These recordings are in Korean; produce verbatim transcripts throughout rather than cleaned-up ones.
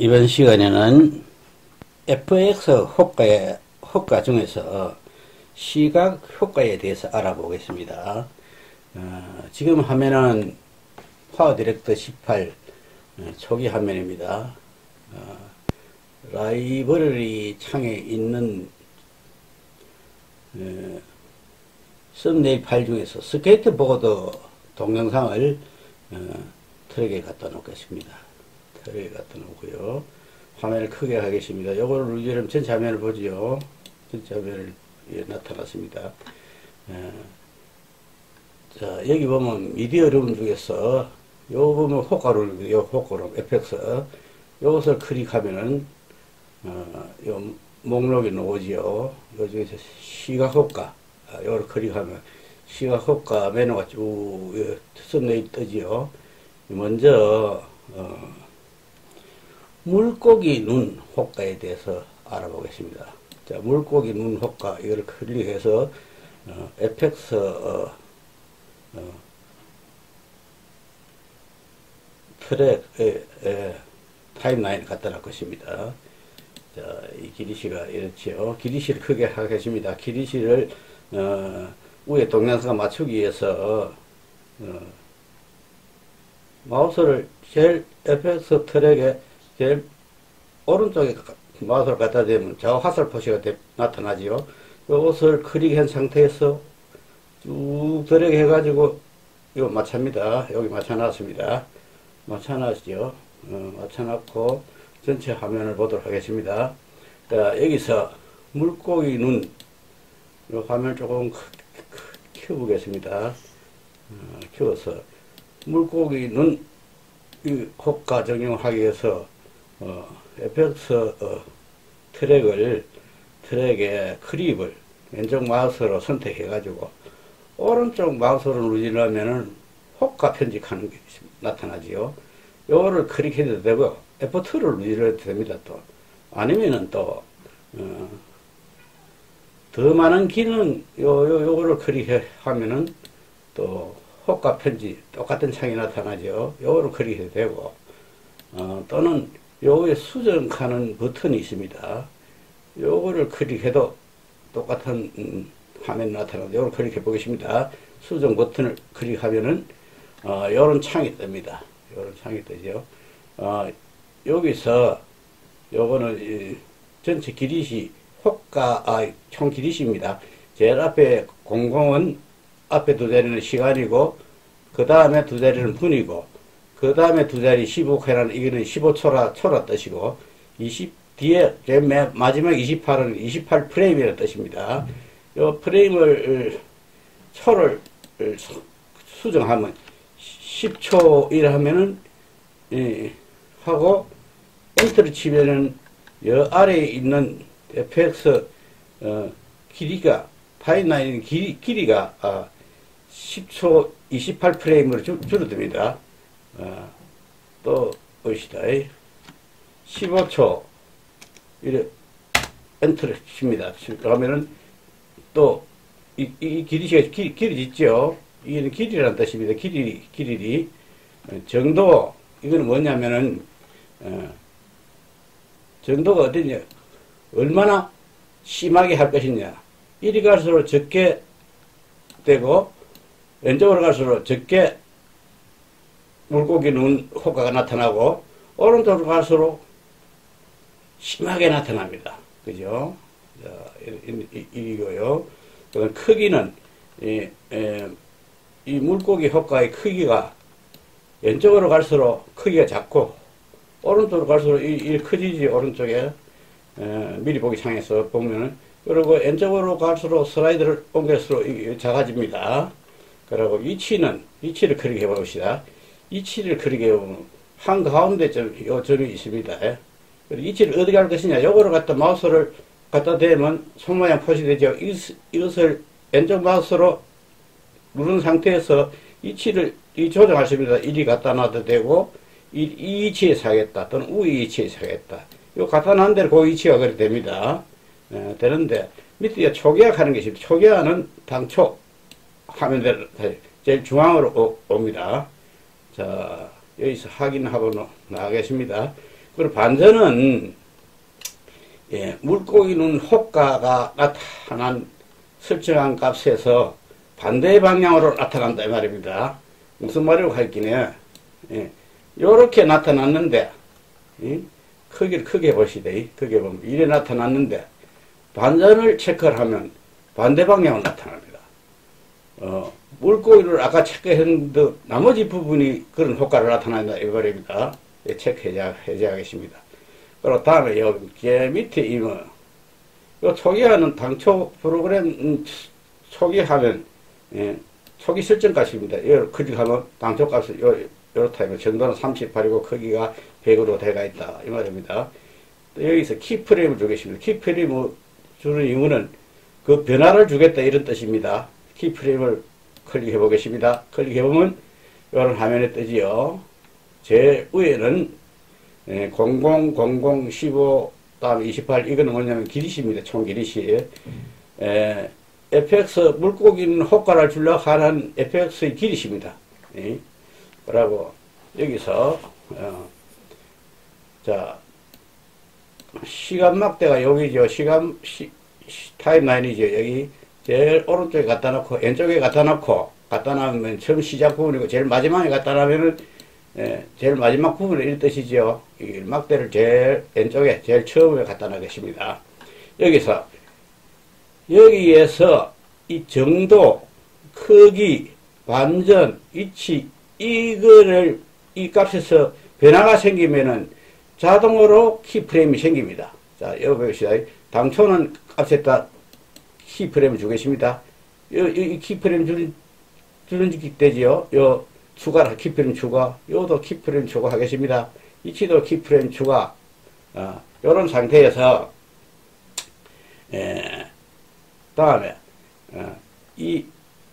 이번 시간에는 에프엑스 효과의 효과 중에서 시각 효과에 대해서 알아보겠습니다. 어, 지금 화면은 파워 디렉터 십팔 어, 초기 화면입니다. 어, 라이브러리 창에 있는 어, 썸네일 파일 중에서 스케이트보드 동영상을 어, 트랙에 갖다 놓겠습니다. 트랙에 갖다 놓고요. 화면을 크게 하겠습니다. 요거를 누르면 전체 화면을 보지요. 전체 화면을 예, 나타났습니다. 예. 자, 여기 보면 미디어 룸 중에서 요 보면 효과를 요 효과로 에펙스 요것을 클릭하면은 어, 요 목록이 나오지요. 요 중에서 시각 효과 아, 요걸 클릭하면 시각 효과 메뉴가 쭉 썸네일 뜨지요. 먼저 어, 물고기 눈 효과에 대해서 알아보겠습니다. 자, 물고기 눈 효과 이걸 클릭해서 어, 에펙스 어, 어, 트랙 타임라인을 갖다 놓을 것입니다. 자, 이 길이시가 이렇지요. 길이시를 크게 하겠습니다. 길이시를 어, 위에 동영상과 맞추기 위해서 어, 마우스를 제일 에펙스 트랙에 제일 오른쪽에 마우스를 갖다 대면 좌우 화살 표시가 되, 나타나지요. 이것을 클릭한 상태에서 쭉 드래그 해가지고 이거 맞춥니다. 여기 맞춰놨습니다. 맞춰놨죠. 어, 맞춰놨고 전체 화면을 보도록 하겠습니다. 자, 여기서 물고기 눈 이 화면 조금 키워보겠습니다. 어, 키워서 물고기 눈 이 효과 적용하기 위해서 어, 에펙스 어, 트랙을 트랙에 클립을 왼쪽 마우스로 선택해 가지고 오른쪽 마우스로 누르면은 효과 편집하는 게 나타나지요. 요거를 클릭해도 되고 에프 투를 누르셔도 됩니다. 또 아니면은 또 어, 더 많은 기능 요, 요, 요거를 클릭하면은 또 효과 편집 똑같은 창이 나타나죠. 요거를 클릭해도 되고 어, 또는 요거에 수정하는 버튼이 있습니다. 요거를 클릭해도 똑같은 음, 화면이 나타나는데 요걸 클릭해 보겠습니다. 수정 버튼을 클릭하면은 어, 요런 창이 뜹니다. 요런 창이 뜨죠. 어, 여기서 요거는 이, 전체 길이시 효과 아, 총 길이시입니다. 제일 앞에 공공은 앞에 두 자리는 시간이고 그 다음에 두 자리는 분이고 그 다음에 두 자리 십오 회라는 이거는 십오 초라 초라 뜻이고 이십 뒤에 맨 마지막 이십팔은 이십팔 프레임이라는 뜻입니다. 요 프레임을 초를 수정하면 십 초 일 하면은 예, 하고 엔터를 치면은 여 아래에 있는 에프엑스 어, 길이가 타임라인 길이, 길이가 아, 십 초 이십팔 프레임으로 줄, 줄어듭니다. 어, 또 보시다 십오 초 이래 엔터를 칩니다. 그러면은 또 이 이 길이가 길, 길어졌죠. 이게는 길이라는 뜻입니다. 길이 길이 정도 이거는 뭐냐면은 어, 정도가 어디냐 얼마나 심하게 할 것이냐. 이리 갈수록 적게 되고 왼쪽으로 갈수록 적게 물고기 눈 효과가 나타나고 오른쪽으로 갈수록 심하게 나타납니다. 그죠? 자, 이거요. 크기는 이, 에, 이 물고기 효과의 크기가 왼쪽으로 갈수록 크기가 작고 오른쪽으로 갈수록 이, 이 커지지. 오른쪽에 에, 미리 보기 창에서 보면은 그리고 왼쪽으로 갈수록 슬라이드를 옮길수록 작아집니다. 그리고 위치는 위치를 클릭해 봅시다. 위치를 클릭해 보면 한가운데 점, 요 점이 있습니다. 위치를 어디 갈 것이냐. 요거를 갖다 마우스를 갖다 대면 손모양 표시되죠. 이것을 왼쪽 마우스로 누른 상태에서 위치를 이 조정하십니다. 이리 갖다 놔도 되고 이, 이 위치에서 하겠다. 또는 위 위치에서 하겠다. 요 갖다 놓은 대로 그 위치가 그래 됩니다. 에, 되는데 밑에 초기화 하는 것이 초기화는 당초 화면대로 제일 중앙으로 오, 옵니다. 자, 여기서 확인하고 나가겠습니다. 그리고 반전은, 예, 물고기는 호가가 나타난 설정한 값에서 반대 방향으로 나타난다 이 말입니다. 무슨 말이라고 할기네. 예, 요렇게 나타났는데, 예, 크기를 크게 보시되, 크게 보면 이래 나타났는데 반전을 체크를 하면 반대 방향으로 나타납니다. 어, 물고기를 아까 체크했는데 나머지 부분이 그런 효과를 나타낸다 이 말입니다. 예, 체크해야겠습니다. 그리고 다음에 여기 밑에 이거 요 초기화는 당초 프로그램 초기화면, 예, 초기 설정 값입니다. 이걸 클릭하면 당초 값을 요, 요렇다 하면 정도는 삼십팔이고 크기가 백으로 돼가 있다 이 말입니다. 또 여기서 키프레임을 주겠습니다. 키프레임을 주는 이유는 그 변화를 주겠다 이런 뜻입니다. 키프레임을 클릭해 보겠습니다. 클릭해 보면 이런 화면에 뜨지요. 제 위에는 공공, 공공, 십오, 다음에 이십팔, 이거는 뭐냐면 길이시입니다. 총 길이시. 에, 에프엑스, 물고기는 효과를 주려고 하는 에프엑스의 길이십니다. 예. 그러고, 여기서, 어, 자, 시간 막대가 여기죠. 시간, 시, 시, 타임라인이죠. 여기, 제일 오른쪽에 갖다 놓고, 왼쪽에 갖다 놓고, 갖다 놓으면 처음 시작 부분이고, 제일 마지막에 갖다 놓으면은, 예, 제일 마지막 부분에 이런 뜻이죠. 이 막대를 제일 왼쪽에, 제일 처음에 갖다 놓겠습니다. 여기서, 여기에서 이 정도, 크기, 반전, 위치, 이거를, 이 값에서 변화가 생기면은 자동으로 키프레임이 생깁니다. 자, 여기 보시다. 당초는 값에다 키프레임을 주겠습니다. 이, 이 키프레임 주는, 주는 되지요. 요, 추가, 키프레임 추가, 요도 키프레임 추가하겠습니다. 이치도 키프레임 추가, 어, 요런 상태에서, 에, 다음에, 어, 이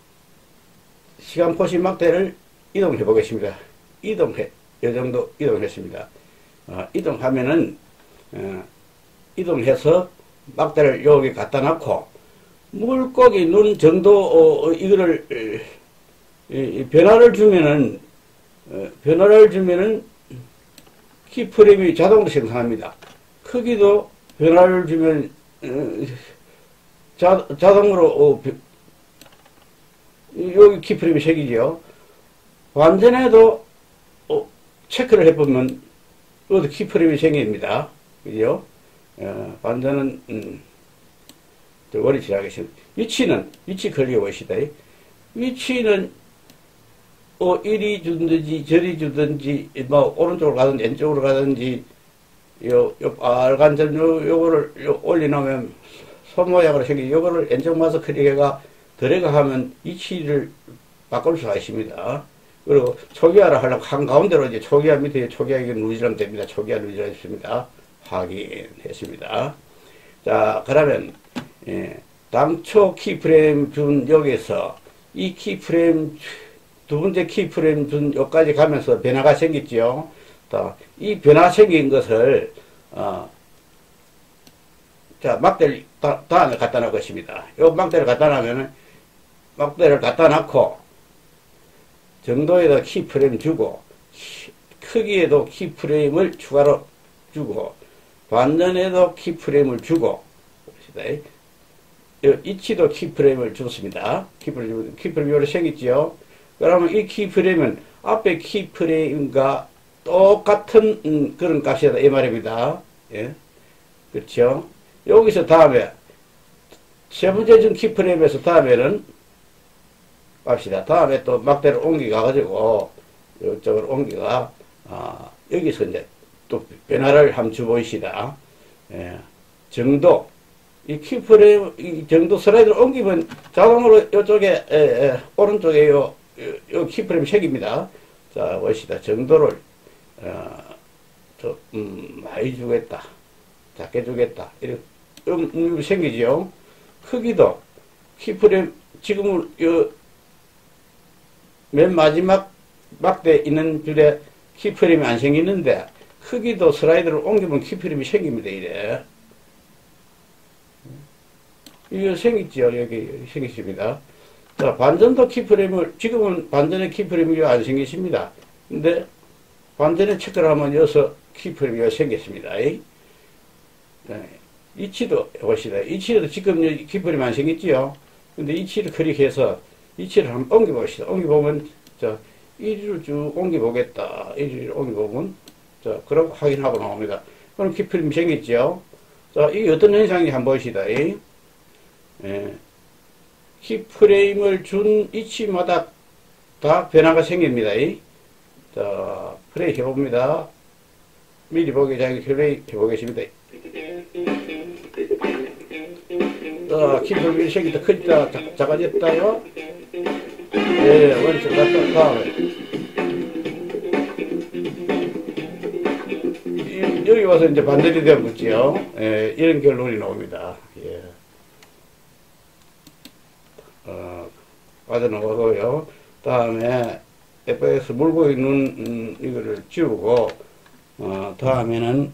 시간 포신 막대를 이동해 보겠습니다. 이동해, 요 정도 이동했습니다. 어, 이동하면은, 어, 이동해서 막대를 여기 갖다 놓고, 물고기 눈 정도, 어, 이거를, 이, 변화를 주면은, 어, 변화를 주면은 키프레임이 자동으로 생성합니다. 크기도 변화를 주면, 어, 자, 자동으로, 어, 여기 키프레임이 생기죠. 완전해도, 어, 체크를 해보면, 여기도 키프레임이 생깁니다. 그죠? 어, 완전은, 음, 원리 지나겠습니다. 위치는, 위치 걸려 보시다. 위치는, 어, 이리 주든지, 저리 주든지, 뭐, 오른쪽으로 가든지, 왼쪽으로 가든지, 요, 요, 빨간 점, 요, 요거를, 요, 올려놓으면, 손 모양으로 생긴, 요거를 왼쪽 마우스 클릭해가, 들어가 하면, 위치를 바꿀 수가 있습니다. 그리고, 초기화를 하려면, 한가운데로 이제 초기화 밑에 초기화 이게 누르시면 됩니다. 초기화 누르시면 있습니다. 확인했습니다. 자, 그러면, 예, 당초 키프레임 준 여기서, 이 키프레임, 두 번째 키프레임 준 여기까지 가면서 변화가 생겼죠. 이 변화 생긴 것을, 어, 자, 막대를 다, 다음에 갖다 놓을 것입니다. 요 막대를 갖다 놓으면은, 막대를 갖다 놓고, 정도에도 키프레임 주고, 키, 크기에도 키프레임을 추가로 주고, 반전에도 키프레임을 주고, 봅시다. 이치도 키프레임을 줬습니다. 키프레임, 키프레임이 요래 생겼죠. 그러면 이 키프레임은 앞에 키프레임과 똑같은 음, 그런 값이다 이 말입니다. 예, 그렇죠. 여기서 다음에 세 번째 준 키프레임에서 다음에는 봅시다. 다음에 또 막대를 옮기가 가지고 이쪽으로 옮기가 아, 여기서 이제 또 변화를 한번 주보이시다. 예, 정도 이 키프레임 이 정도 슬라이드를 옮기면 자동으로 이쪽에 에, 에, 오른쪽에 요 요 키프레임 색입니다. 자, 보시다. 정도를, 어, 저, 음, 많이 주겠다. 작게 주겠다. 이렇게, 음, 음, 생기죠. 크기도, 키프레임, 지금은, 요, 맨 마지막 막대 있는 줄에 키프레임이 안 생기는데, 크기도 슬라이드를 옮기면 키프레임이 생깁니다. 이래. 이거 생겼죠. 여기 생겼습니다. 자, 반전도 키프레임을, 지금은 반전의 키프레임이 안 생기십니다. 근데, 반전에 체크를 하면 여기서 키프레임이 생겼습니다. 네. 이치도 해봅시다. 이치도 지금 키프레임이 안 생겼지요. 근데 이치를 클릭해서 이치를 한번 옮겨봅시다. 옮겨보면, 자, 일 위를 쭉 옮겨보겠다. 일 위를 옮겨보면, 자, 그럼 확인하고 나옵니다. 그럼 키프레임이 생겼죠. 자, 이게 어떤 현상인지 한번 보시다. 예. 키프레임을 준 위치마다 다 변화가 생깁니다. 예. 자, 플레이 해봅니다. 미리 보기 전에 플레이 해보겠습니다. 자, 키프레임이 생겼다, 커졌다, 작, 작아졌다가, 예, 원점 갔다, 다음에. 이, 여기 와서 이제 반대로 되었지요. 예, 이런 결론이 나옵니다. 예. 어, 빠져나가고요. 다음에 에프엑스 물고 있는 음, 이거를 지우고 어, 다음에는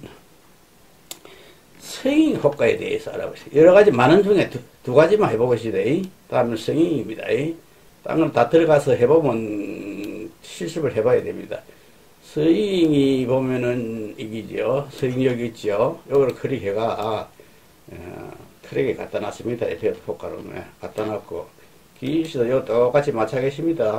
성인 효과에 대해서 알아보세요. 여러 가지 많은 중에 두, 두 가지만 해보겠습니다. 다음은 성인입니다. 다른 건 다 들어가서 해보면 실습을 해봐야 됩니다. 성인이 보면은 이기죠. 성인 여기 있죠. 요거를 클릭해가 어, 트랙에 갖다 놨습니다. 에프엑스 효과로 갖다 놨고 기시도 요 똑같이 마찬가지입니다.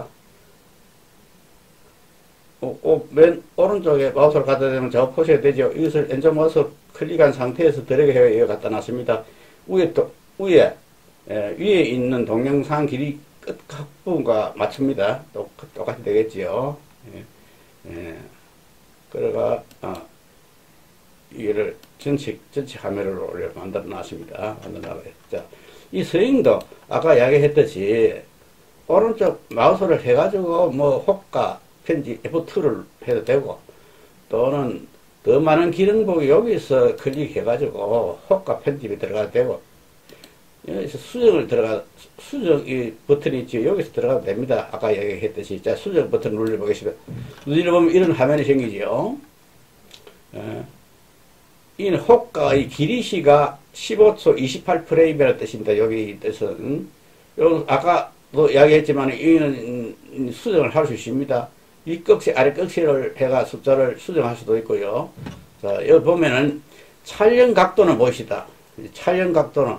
어, 어, 맨 오른쪽에 마우스를 갖다 대면 저 보셔야 되죠. 이것을 엔저 마우스 클릭한 상태에서 드래그 해 갖다 놨습니다. 위에 또 위에 에, 위에 있는 동영상 길이 끝 부분과 맞춥니다. 똑, 똑같이 되겠지요. 예, 예. 그래가 어, 이거를 전체 전체 화면을 올려 만들어 놨습니다. 만들어 놨어요. 자, 이 스윙도 아까 이야기했듯이 오른쪽 마우스를 해가지고 뭐 호가 편집 에프 투를 해도 되고 또는 더 많은 기능 보기 여기서 클릭해가지고 호가 편집이 들어가도 되고 여기서 수정을 들어가 수정 이 버튼이 있죠. 여기서 들어가도 됩니다. 아까 이야기했듯이 자 수정 버튼 눌러보겠습니다. 눌러보면 이런 화면이 생기죠. 예. 이 호가의 길이시가 십오 초 이십팔 프레임이라는 뜻입니다. 여기 뜻은 음? 요 아까도 이야기했지만 이는 수정을 할 수 있습니다. 위 꺽쇠 아래 꺽쇠를 해가 숫자를 수정할 수도 있고요. 자 여기 보면은 촬영 각도는 무엇이다. 촬영 각도는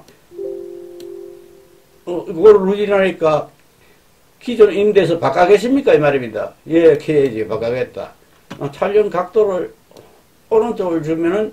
어, 이거를 누르니까 기존 임대에서 바꿔겠습니까 이 말입니다. 예, 해야지 바꿔겠다. 어, 촬영 각도를 오른쪽을 주면은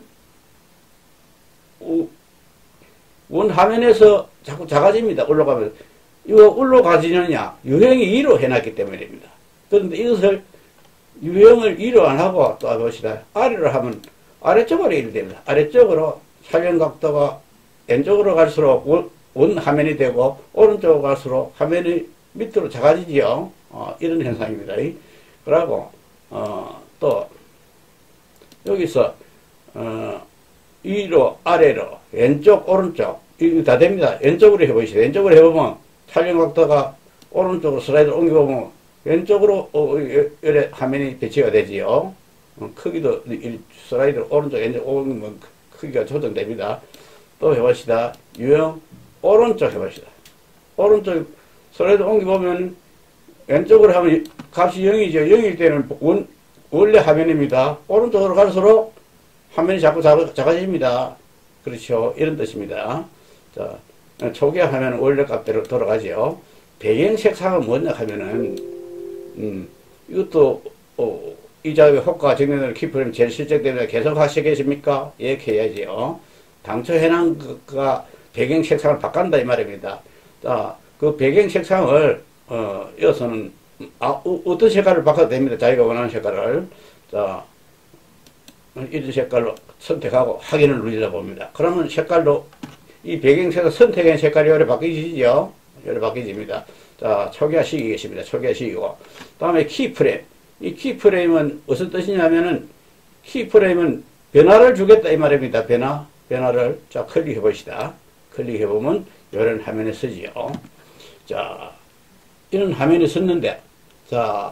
원 화면에서 자꾸 작아집니다. 올라가면. 이거 올라가지느냐? 유형이 이로 해놨기 때문입니다. 그런데 이것을 유형을 이로 안 하고 또 봅시다. 아래로 하면 아래쪽으로 이리 됩니다. 아래쪽으로 촬영 각도가 왼쪽으로 갈수록 원, 원 화면이 되고 오른쪽으로 갈수록 화면이 밑으로 작아지지요. 어, 이런 현상입니다. 그러고 어, 또 여기서 어, 위로 아래로 왼쪽 오른쪽 이거 다 됩니다. 왼쪽으로 해보시죠. 왼쪽으로 해보면 촬영 각도가 오른쪽으로 슬라이드를 옮겨보면 왼쪽으로 어, 이래 화면이 배치가 되지요. 어, 크기도 슬라이드를 오른쪽 왼쪽 옮기면 크기가 조정됩니다. 또 해봅시다. 유형 오른쪽 해봅시다. 오른쪽 슬라이드 옮겨보면 왼쪽으로 하면 값이 영이죠. 영일 때는 원, 원래 화면입니다. 오른쪽으로 갈수록 화면이 자꾸 작아집니다. 그렇죠. 이런 뜻입니다. 자, 초기화 하면 원래 값대로 돌아가죠. 배경 색상은 뭐냐 하면은, 음, 이것도, 어, 이 작업의 효과가 증명되는 키프레임 제일 실적되면 계속 하시겠습니까? 이렇게 해야지요. 당초 해놓은 거가 배경 색상을 바꾼다 이 말입니다. 자, 그 배경 색상을, 어, 여기서는, 아, 어, 어떤 색깔을 바꿔도 됩니다. 자기가 원하는 색깔을. 자, 이런 색깔로 선택하고 확인을 누르다 봅니다. 그러면 색깔로 이 배경색을 선택한 색깔이 요래 바뀌지죠? 요래 바뀌집니다. 자, 초기화 시키겠습니다. 초기화 시키고. 다음에 키프레임. 이 키프레임은 무슨 뜻이냐면은 키프레임은 변화를 주겠다 이 말입니다. 변화. 변화를. 자, 클릭해 봅시다. 클릭해 보면 이런 화면에 쓰지요. 자, 이런 화면이 썼는데, 자,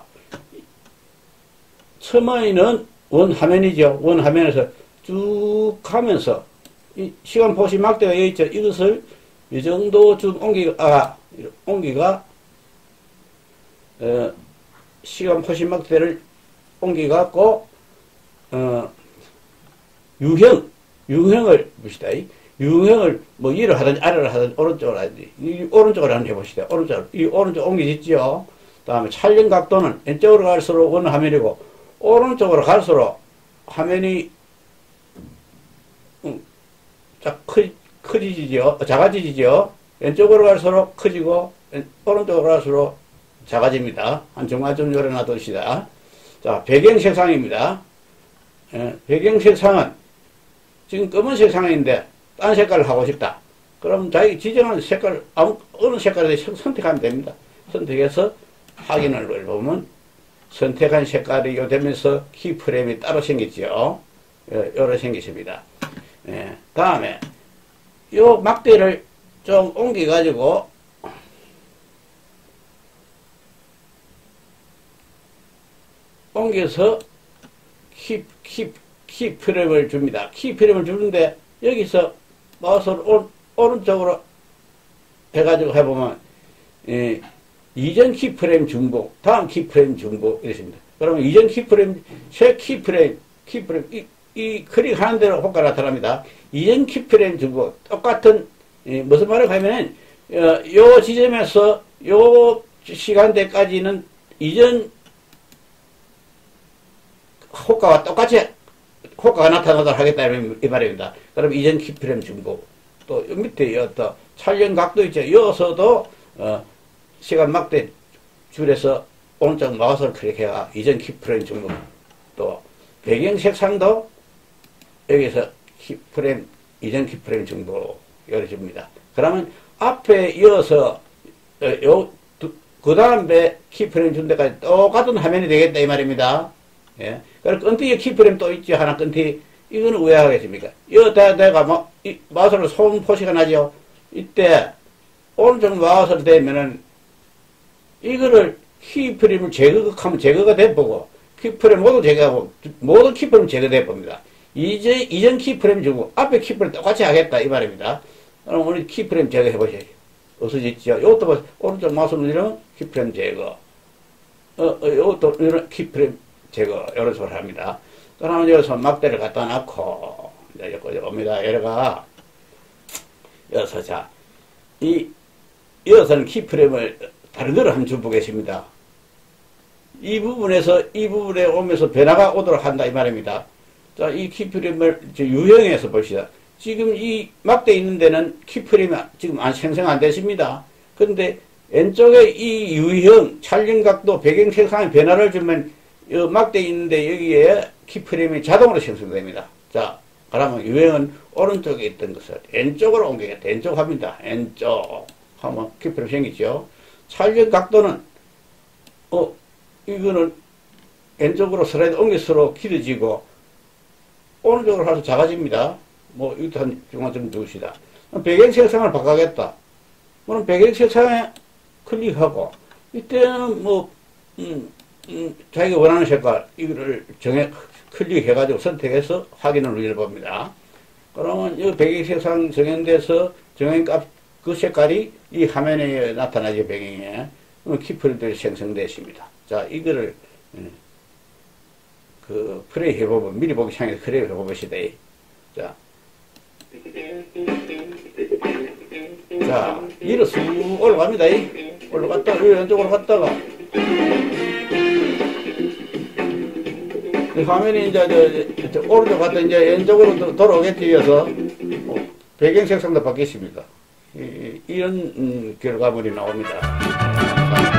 처음에는 원 화면이죠. 원 화면에서 쭉 가면서 이 시간 포시 막대가 여기 있죠. 이것을 이 정도 좀 옮기가 아, 옮기가 어, 시간 포시 막대를 옮기갖고 어, 유형, 유형을 봅시다. 유형을 뭐 위로 하든지 아래로 하든지 오른쪽으로 하든지 이 오른쪽으로 한번 해봅시다. 오른쪽으로. 이 오른쪽 옮겨졌죠. 다음에 촬영 각도는 왼쪽으로 갈수록 원 화면이고 오른쪽으로 갈수록 화면이 음, 자, 크, 커지지죠. 작아지지죠. 왼쪽으로 갈수록 커지고 오른쪽으로 갈수록 작아집니다. 한 중간쯤 요래 놔둡시다. 자, 배경 색상입니다. 예, 배경 색상은 지금 검은색 상인데 딴 색깔을 하고 싶다. 그럼 자기 지정한 색깔, 아무, 어느 색깔을 선택하면 됩니다. 선택해서 확인을 보면 선택한 색깔이 요 되면서 키프레임이 따로 생겼죠. 예, 요래 생겼습니다. 예, 다음에 요 막대를 좀 옮겨가지고 옮겨서 키, 키, 키프레임을 줍니다. 키프레임을 주는데 여기서 마우스를 오, 오른쪽으로 해가지고 해보면 예, 이전 키프레임 중복, 다음 키프레임 중복 이렇습니다. 그러면 이전 키프레임, 새 키프레임, 키프레임 이, 이 클릭하는 대로 효과가 나타납니다. 이전 키프레임 중복 똑같은 예, 무슨 말을 하면은 어, 요 지점에서 요 시간대까지는 이전 효과와 똑같이 효과가 나타나도록 하겠다 이 말입니다. 그럼 이전 키프레임 중복 또 밑에 어떤 촬영 각도 있죠. 여기서도 어, 시간 막대 줄에서 오른쪽 마우스를 클릭해가 이전 키프레임 중복 또 배경 색상도 여기서 키프레임 이전 키프레임 중복 열어줍니다. 그러면 앞에 이어서 요 그 다음에 키프레임 준 데까지 똑같은 화면이 되겠다 이 말입니다. 예. 그리고 끈티에 키프레임 또 있죠. 하나 끈티. 이거는 왜 하겠습니까? 이거 다 내가 뭐, 이 마우스로 손 표시가 나죠. 이때 오른쪽 마우스를 대면은 이거를 키프레임을 제거하면 제거가 돼보고 키프레임 모두 제거하고 모든 키프레임 제거돼 봅니다. 이제 이전 키프레임 주고 앞에 키프레임 똑같이 하겠다 이 말입니다. 그럼 우리 키프레임 제거해 보셔야죠. 없어졌죠. 이것도 뭐 오른쪽 마우스 누르면 키프레임 제거. 어, 어 이것도 이런 키프레임 제거 이런 소리를 합니다. 그러면 여기서 막대를 갖다 놓고 이제 여기 옵니다. 여기가 여기서 자, 이 여기서는 키프레임을 다른 거를 한번 주보겠습니다. 이 부분에서 이 부분에 오면서 변화가 오도록 한다 이 말입니다. 자, 이 키프레임을 유형에서 봅시다. 지금 이 막대 있는 데는 키프레임이 지금 안 생성 안 됐습니다. 그런데 왼쪽에 이 유형, 촬영 각도, 배경 색상의 변화를 주면 이 막대 있는데 여기에 키프레임이 자동으로 생성됩니다. 자, 그러면 유형은 오른쪽에 있던 것을 왼쪽으로 옮기겠다. 왼쪽 합니다. 왼쪽 하면 키프레임 생기죠. 촬영 각도는 어 이거는 왼쪽으로 슬라이드 옮길수록 길어지고 오른쪽으로 가서 작아집니다. 뭐 이것도 한 중간쯤 두시다. 배경 색상을 바꿔야겠다. 그럼 배경 색상에 클릭하고 이때는 뭐 음, 음, 자기가 원하는 색깔 이거를 정해 클릭해가지고 선택해서 확인을 눌러봅니다. 그러면 이 배경 색상 정현돼서 정형값 그 색깔이 이 화면에 나타나죠. 배경에 키프레임들이 생성됐습니다. 자, 이거를 그 플레이 해보면 미리 보기 창에서 플레이 해보시다. 자, 자, 이로 쑥 올라갑니다. 올라갔다가 왼쪽으로 갔다가 이 화면이 이제 저, 저 오른쪽 갔다 이제 왼쪽으로 돌아오겠지. 이어서 어, 배경 색상도 바뀌었습니다. 이, 이런 음, 결과물이 나옵니다.